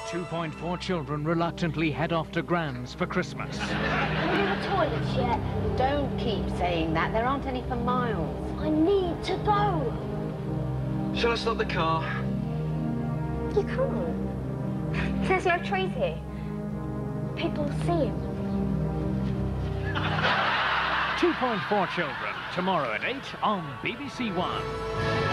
2.4 children reluctantly head off to Gran's for Christmas. Have you been to the toilets yet? Don't keep saying that. There aren't any for miles. I need to go. Shall I stop the car? You can't. There's no trees here. People will see him. 2.4 children, tomorrow at 8 on BBC1.